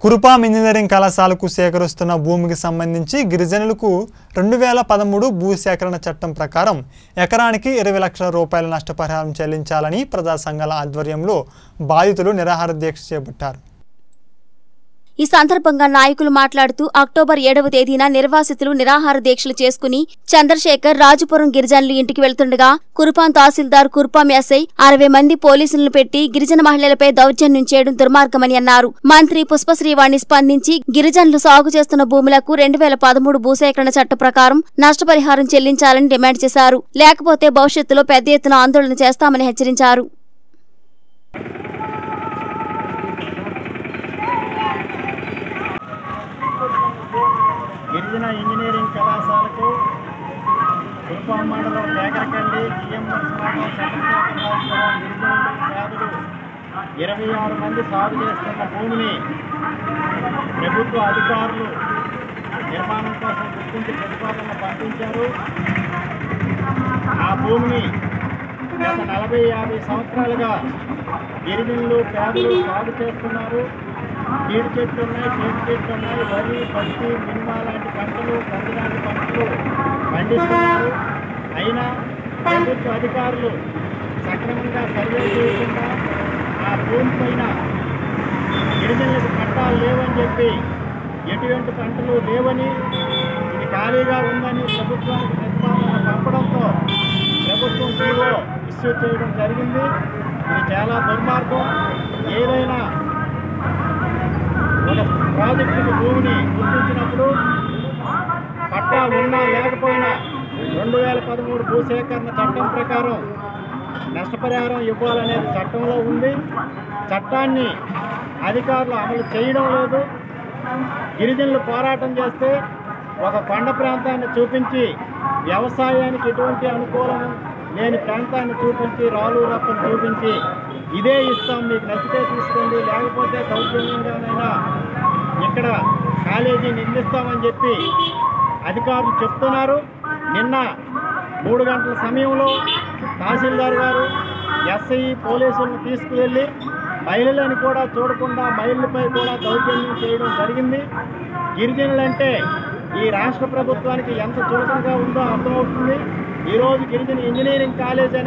Kurupam engineering కళాశాలకు సేకరిస్తున్న భూమికి సంబంధించి గిరిజనులకు 2013 భూసేకరణ చట్టం ప్రకారం ఎకరానికి 20 లక్షల రూపాయల నష్టపరిహారం చెల్లించాలని ప్రజా సంఘాల ఆధ్వర్యంలో బాధితులు నిరాహార దీక్ష చేపట్టారు. ఈ సందర్భంగా నాయకులు మాట్లాడుతూ అక్టోబర్ 7వ తేదీన నిర్వాసితులు నిరాహార దీక్షలు చేసుకుని చంద్రశేఖర్ రాజపురం గిరిజనులు ఇంటికి వెళ్తుండగా కురుపాం తహసీల్దార్ కురుపాం ఎస్ఐ 60 మంది పోలీసులను పెట్టి గిరిజన మహిళలపై దౌర్జన్యం చేయడం దుర్మార్గమని అన్నారు. మంత్రి పుష్పశ్రీవాణి స్పందించి గిరిజనులు సాగు చేస్తున్న భూములకు 2013 భూసేకరణ చట్ట ప్రకారం నష్టపరిహారం చెల్లించాలని డిమాండ్ చేశారు. లేకపోతే భవిష్యత్తులో పెద్ద ఎత్తున ఆందోళన చేస్తామని హెచ్చరించారు. గిరిజన ఇంజనీరింగ్ కళాశాలకు కురుపాం మండలం లేకరకండి జిఎంఎస్ మండలం చంద్రశేఖర్ గిరిజనులు 26 మంది సాగు చేస్తున్న భూమిని ప్రభుత్వ అధికారులు నిర్మాణం కోసం గుర్తించి ప్రతిపాదనలు పంపించారు. ఆ భూమిని గత 40-50 సంవత్సరాలుగా గిరిజనులు పేదలు సాగు చేస్తున్నారు. నీటి చెట్లు ఉన్నాయి, చేతి చెట్లు ఉన్నాయి, వరి, పత్తి, మినిమా లాంటి పంటలు, కంది లాంటి పంటలు పండిస్తున్నారు. అయినా ప్రభుత్వ అధికారులు సక్రమంగా సర్వే చేయకుండా ఆ భూమి పైన గిరిజనులకు పట్టాలు లేవని చెప్పి ఎటువంటి పంటలు లేవని ఇది ఖాళీగా ఉందని ప్రభుత్వానికి ప్రతిపాదన పంపడంతో ప్రభుత్వం జీవో ఇష్యూ చేయడం జరిగింది. ఇది చాలా దుర్మార్గం. ఏదైనా ఒక ప్రాజెక్టుకి భూమిని గుర్తించినప్పుడు పట్టాలు ఉన్నా లేకపోయినా 2013 భూసేకరణ చట్టం ప్రకారం నష్టపరిహారం ఇవ్వాలనేది చట్టంలో ఉంది. చట్టాన్ని అధికారులు అమలు చేయడం లేదు. గిరిజనులు పోరాటం చేస్తే ఒక కొండ ప్రాంతాన్ని చూపించి వ్యవసాయానికి ఎటువంటి అనుకూలం లేని ప్రాంతాన్ని చూపించి రాళ్ళు రప్పని చూపించి ఇదే ఇస్తాం, మీకు నచ్చితే తీసుకోండి, లేకపోతే దౌర్జన్యంగానైనా ఇక్కడ కాలేజీ నిర్మిస్తామని చెప్పి అధికారులు చెప్తున్నారు. నిన్న 3 గంటల సమయంలో తహసీల్దార్ గారు ఎస్ఐ పోలీసులను తీసుకువెళ్ళి మహిళలను కూడా చూడకుండా మహిళలపై కూడా దౌర్జన్యం చేయడం జరిగింది. గిరిజనులంటే ఈ రాష్ట్ర ప్రభుత్వానికి ఎంత చులకనగా ఉందో అర్థమవుతుంది. ఈరోజు గిరిజన ఇంజనీరింగ్ కాలేజ్